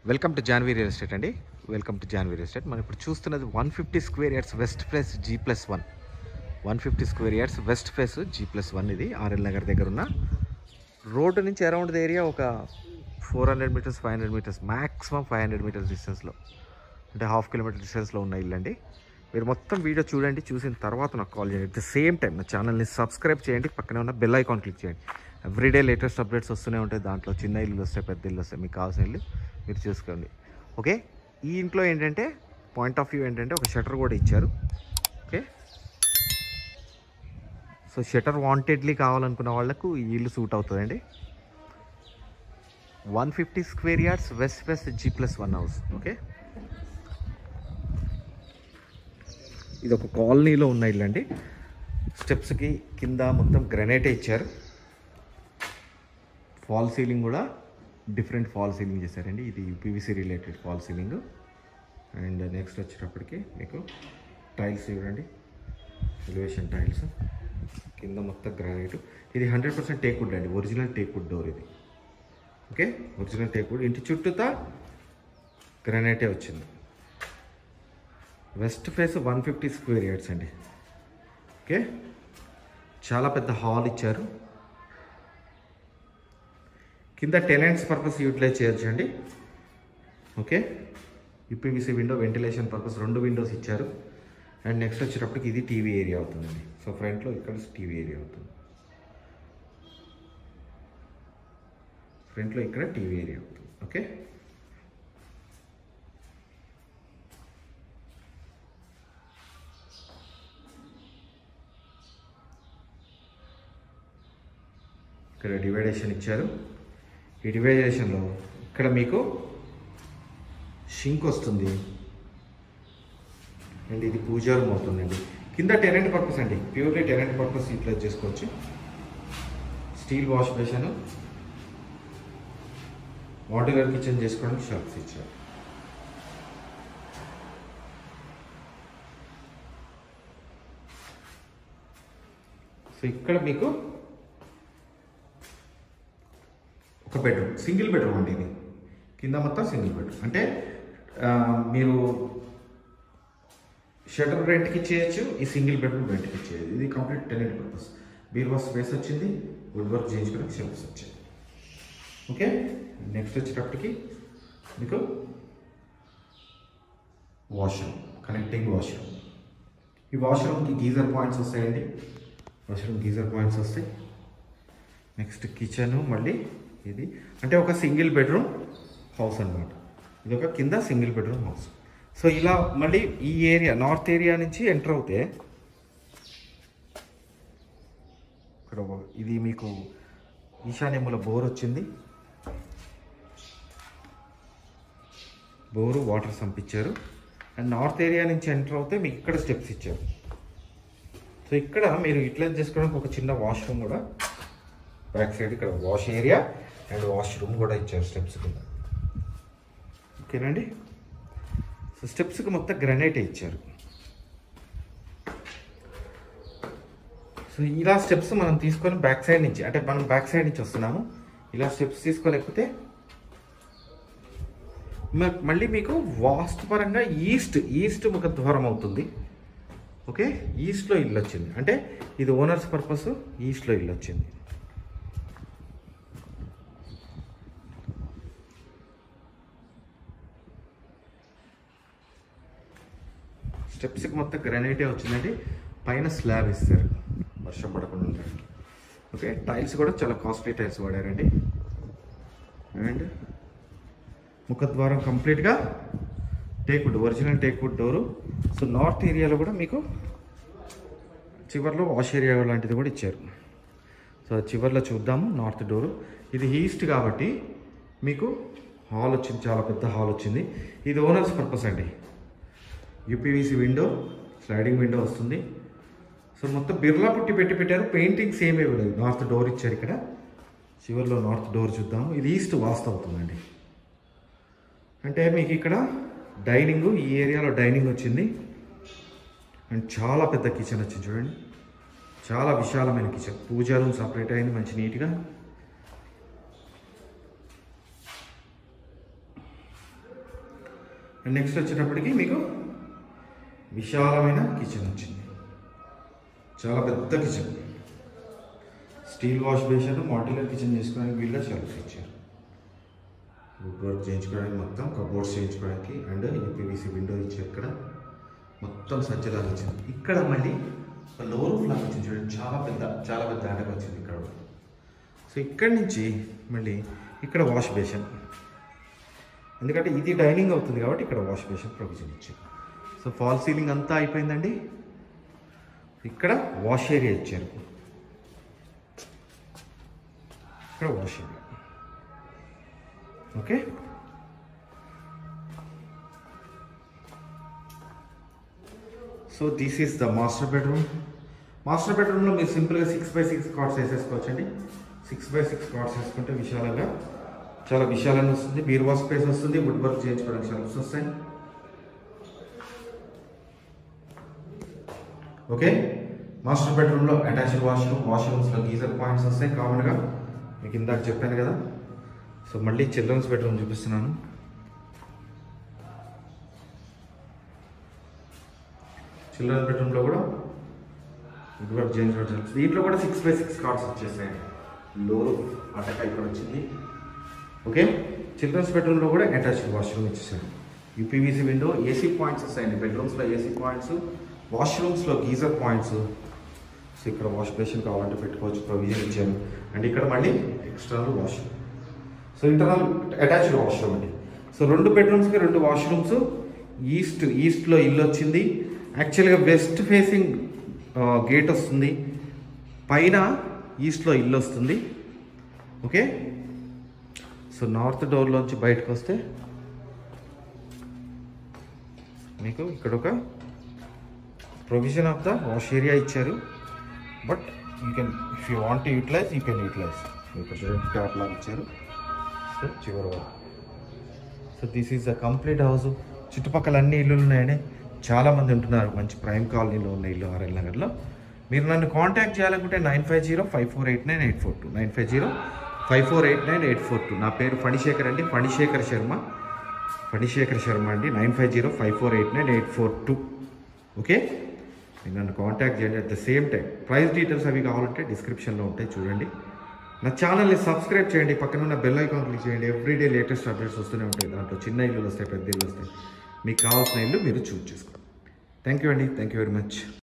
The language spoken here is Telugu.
Welcome to Janvi real estate అండి. Welcome to Janvi real estate. మనం ఇప్పుడు చూస్తున్నది 150 square yards west face G+1. 150 square yards west face G+1. ఇది ఆర్ఎల్ నగర్ దగ్గర ఉన్న రోడ్డు నుంచి అరౌండ్ ద ఏరియా ఒక 400 మీటర్స్ 500 మీటర్స్ మ్యాక్సిమం 500 మీటర్స్ డిస్టెన్స్లో, అంటే హాఫ్ కిలోమీటర్ డిస్టెన్స్లో ఉన్న ఇల్లు అండి. మీరు మొత్తం వీడియో చూడండి, చూసిన తర్వాత నాకు కాల్ చేయండి. అట్ ద సేమ్ టైం నా ఛానల్ని సబ్స్క్రైబ్ చేయండి, పక్కనే ఉన్న బెల్ ఐకాన్ క్లిక్ చేయండి. ఎవ్రీడే లేటెస్ట్ అప్డేట్స్ వస్తూనే ఉంటాయి. దాంట్లో చిన్న ఇల్లు వస్తాయి, పెద్ద ఇల్లు వస్తాయి, మీకు కావాల్సిన ఇల్లు మీరు చూసుకోండి. ఓకే, ఈ ఇంట్లో ఏంటంటే పాయింట్ ఆఫ్ వ్యూ ఏంటంటే ఒక షట్టర్ కూడా ఇచ్చారు. ఓకే, సో షట్టర్ వాంటెడ్లీ కావాలనుకున్న వాళ్ళకు ఈ ఇల్లు సూట్ అవుతుందండి. 150 square yards west face G+1 house. Okay, ఇది ఒక కాలనీలో ఉన్న ఇల్లు అండి. స్టెప్స్కి కింద మొత్తం గ్రనైటే ఇచ్చారు. ఫాల్ సీలింగ్ కూడా డిఫరెంట్ ఫాల్ సీలింగ్ చేశారండి. ఇది PVC related fall ceiling. And next వచ్చేటప్పటికి మీకు టైల్స్ చూడండి, ఎలివేషన్ టైల్స్, కింద మొత్తం గ్రానైట్. ఇది 100% టేక్వుడ్ అండి, ఒరిజినల్ టేక్వుడ్ డోర్ ఇది. Okay, original teakwood. ఇంటి చుట్టూతా గ్రానైటే వచ్చింది. వెస్ట్ ఫేస్ 150 స్క్వేర్ యార్డ్స్ అండి. ఓకే, చాలా పెద్ద హాల్ ఇచ్చారు. కింద టెనెంట్స్ పర్పస్ యూటిలైజ్ చేయొచ్చండి. Okay, UPVC window, ventilation purpose 2 windows ఇచ్చారు. అండ్ నెక్స్ట్ వచ్చేటప్పటికి ఇది టీవీ ఏరియా అవుతుందండి. సో ఫ్రంట్లో ఇక్కడ టీవీ ఏరియా అవుతుంది, ఫ్రంట్లో ఇక్కడ టీవీ ఏరియా అవుతుంది. ఓకే, ఇక్కడ డివైడేషన్ ఇచ్చారు. ఈ డివైడేషన్లో ఇక్కడ మీకు షింక్ వస్తుంది అండ్ ఇది పూజా రూమ్ అవుతుందండి. కింద టెనెంట్ పర్పస్ అండి, ప్యూర్లీ టెనెంట్ పర్పస్ యూటిలైజ్ చేసుకోవచ్చు. Steel wash basin, modular kitchen చేసుకోవడానికి షాప్స్ ఇచ్చారు. సో ఇక్కడ మీకు ఒక బెడ్రూమ్, సింగిల్ బెడ్రూమ్ అండి. ఇది కింద మొత్తం సింగిల్ బెడ్రూమ్. అంటే మీరు షటర్ రెంట్కి ఇచ్చేయచ్చు, ఈ సింగిల్ బెడ్రూమ్ రెంట్కి ఇచ్చేయచ్చు. ఇది కంప్లీట్ టెనెంట్ పర్పస్. బీరువా స్పేస్ వచ్చింది, వుడ్ వర్క్ చేయించుకోవడానికి షెల్ఫ్స్ వచ్చాయి. ఓకే, నెక్స్ట్ వచ్చేటప్పటికి మీకు వాష్రూమ్, కనెక్టింగ్ వాష్రూమ్. ఈ వాష్రూమ్కి గీజర్ పాయింట్స్ వస్తాయండి. వాష్రూమ్ గీజర్ పాయింట్స్ వస్తాయి. నెక్స్ట్ కిచెన్, మళ్ళీ ఇది అంటే ఒక సింగిల్ బెడ్రూమ్ హౌస్ అన్నమాట. ఇది ఒక కింద సింగిల్ బెడ్రూమ్ హౌస్. సో ఇలా మళ్ళీ ఈ ఏరియా నార్త్ ఏరియా నుంచి ఎంటర్ అవుతే ఇక్కడ ఇది మీకు ఈశాన్యముల బోర్ వచ్చింది. బోరు వాటర్ సంపించారు. అండ్ నార్త్ ఏరియా నుంచి ఎంటర్ అవుతే మీకు ఇక్కడ స్టెప్స్ ఇచ్చారు. సో ఇక్కడ మీరు యూటిలైజ్ చేసుకోవడానికి ఒక చిన్న వాష్రూమ్ కూడా బ్యాక్ సైడ్, ఇక్కడ వాష్ ఏరియా అండ్ వాష్రూమ్ కూడా ఇచ్చారు స్టెప్స్ కింద. ఓకేనండి, సో స్టెప్స్కి మొత్తం గ్రానైట్ ఇచ్చారు. సో ఇలా స్టెప్స్ మనం తీసుకొని బ్యాక్ సైడ్ నుంచి, అంటే మనం బ్యాక్ సైడ్ నుంచి వస్తున్నాము, ఇలా స్టెప్స్ తీసుకొని ఎక్కితే మళ్ళీ మీకు వాస్తు పరంగా ఈస్ట్ ముఖ ద్వారం అవుతుంది. ఓకే, ఈస్ట్లో ఇల్లు వచ్చింది, అంటే ఇది ఓనర్స్ పర్పస్ ఈస్ట్లో ఇల్లు వచ్చింది. స్టెప్స్కి మొత్తం గ్రానైటే వచ్చిందండి. పైన స్లాబ్ ఇస్తారు వర్షం పడకుండా ఉండడానికి. ఓకే, టైల్స్ కూడా చాలా కాస్ట్లీ టైల్స్ వాడారండి. అండ్ ముఖద్వారం కంప్లీట్గా teakwood, original teakwood door. So north ఏరియాలో కూడా మీకు చివర్లో వాష్ ఏరియా లాంటిది కూడా ఇచ్చారు. సో చివర్లో చూద్దాము నార్త్ డోరు. ఇది ఈస్ట్ కాబట్టి మీకు హాల్ వచ్చింది, చాలా పెద్ద హాల్ వచ్చింది. ఇది ఓనర్స్ పర్పస్ అండి. UPVC విండో, స్లైడింగ్ విండో వస్తుంది. సో మొత్తం బిర్లా పుట్టి పెట్టారు. పెయింటింగ్స్ ఏమీ ఇవ్వలేదు. నార్త్ డోర్ ఇచ్చారు. ఇక్కడ చివర్లో నార్త్ డోర్ చూద్దాము. ఇది ఈస్ట్ వాస్తు అవుతుందండి. అంటే మీకు ఇక్కడ డైనింగ్, ఈ ఏరియాలో డైనింగ్ వచ్చింది. అండ్ చాలా పెద్ద కిచెన్ వచ్చింది చూడండి, చాలా విశాలమైన కిచెన్. పూజా రూమ్ సపరేట్ అయింది మంచి నీట్గా. అండ్ నెక్స్ట్ వచ్చేటప్పటికి మీకు విశాలమైన కిచెన్ వచ్చింది, చాలా పెద్ద kitchen. Steel wash basin, modular kitchen చేసుకోవడానికి వీళ్ళ చాలా ఇచ్చారు. వుడ్ వర్క్ చేయించుకోవడానికి, మొత్తం కబోర్డ్స్ చేయించుకోవడానికి, అండ్ యూపీవీసీ విండో ఇచ్చారు. ఇక్కడ మొత్తం సజ్జలాగా వచ్చింది. ఇక్కడ మళ్ళీ లోవర్ ఫ్లాగ్ వచ్చింది చూడండి, చాలా పెద్ద అడగ వచ్చింది ఇక్కడ. సో ఇక్కడి నుంచి మళ్ళీ ఇక్కడ వాష్ బేసిన్, ఎందుకంటే ఇది డైనింగ్ అవుతుంది కాబట్టి ఇక్కడ వాష్ బేసిన్ ప్రొవిజన్ ఇచ్చారు. సో ఫాల్ సీలింగ్ అంతా అయిపోయిందండి. ఇక్కడ వాష్ ఏరియా ఇచ్చారు, ఇక్కడ wash area. Okay, so this is the master bedroom. Master బెడ్రూమ్లో మీరు సింపుల్గా 6x6 కాట్స్ వేసేసుకోవచ్చండి. 6x6 కాట్స్ వేసుకుంటే విశాలంగా, చాలా విశాలంగా వస్తుంది. బీరువా స్పేస్ వస్తుంది, వుడ్ వర్క్ చేయించుకోవడానికి షెల్ఫ్స్ వస్తాయి. ఓకే, మాస్టర్ బెడ్రూమ్లో అటాచ్డ్ వాష్రూమ్స్లో గీజర్ పాయింట్స్ వస్తాయి కామన్గా, మీకు ఇందాక చెప్పాను కదా. సో మళ్ళీ చిల్డ్రన్స్ బెడ్రూమ్ చూపిస్తున్నాను. చిల్డ్రన్స్ బెడ్రూమ్లో కూడా వుడ్ వర్క్ చేయించుకోవడం. దీంట్లో కూడా 6x6 కార్డ్స్ వచ్చేసాయి. లోరు అటక ఇక్కడ వచ్చింది. ఓకే, చిల్డ్రన్స్ బెడ్రూమ్లో కూడా అటాచ్డ్ వాష్రూమ్ ఇచ్చేసారు. యూపీవీసీ విండో, ఏసీ పాయింట్స్ వస్తాయండి. బెడ్రూమ్స్లో ఏసీ పాయింట్స్, వాష్రూమ్స్లో గీజర్ పాయింట్స్. సో ఇక్కడ వాష్ బేసిన్ కావాలంటే పెట్టుకోవచ్చు, ప్రొవిజన్ ఇచ్చాను. అండ్ ఇక్కడ మళ్ళీ external washroom. So internal attached washroom అండి. సో 2 బెడ్రూమ్స్కి 2 వాష్రూమ్స్. ఈస్ట్లో ఇల్లు వచ్చింది. యాక్చువల్గా వెస్ట్ ఫేసింగ్ గేట్ వస్తుంది, పైన ఈస్ట్లో ఇల్లు వస్తుంది. ఓకే, సో నార్త్ డోర్లోంచి బయటకు వస్తే మీకు ఇక్కడ ఒక provision of the wash area ఇచ్చారు. But you can, if you want to utilize, you can utilize. ఇక్కడ చూడండి ట్యాప్ లాగా ఇచ్చారు. సో చివరి వరకు. So this is the complete house. చుట్టుపక్కల అన్ని ఇల్లులు ఉన్నాయండి, చాలామంది ఉంటున్నారు. మంచి ప్రైమ్ కాలనీలో ఉన్న ఇల్లు ఆర్ఎల్ నగర్లో. మీరు నన్ను కాంటాక్ట్ చేయాలనుకుంటే 950-5489-842, 950-5489-842. నా పేరు ఫణిశేఖర్ అండి, ఫణిశేఖర్ శర్మ అండి. 950-5489-842. ఓకే, మీరు నన్ను కాంటాక్ట్ చేయండి. At the same time price details అవి కావాలంటే డిస్క్రిప్షన్లో ఉంటాయి, చూడండి. నా ఛానల్ని సబ్స్క్రైబ్ చేయండి, పక్కన ఉన్న బెల్ ఐకాన్ క్లిక్ చేయండి. ఎవ్రీడే లేటెస్ట్ అప్డేట్స్ వస్తూనే ఉంటాయి. దాంట్లో చిన్న ఇల్లులు వస్తాయి, పెద్ద ఇల్లు వస్తాయి. మీకు కావాల్సిన ఇల్లు మీరు చూస్ చేసుకోండి. థ్యాంక్ యూ అండి, థ్యాంక్ యూ వెరీ మచ్.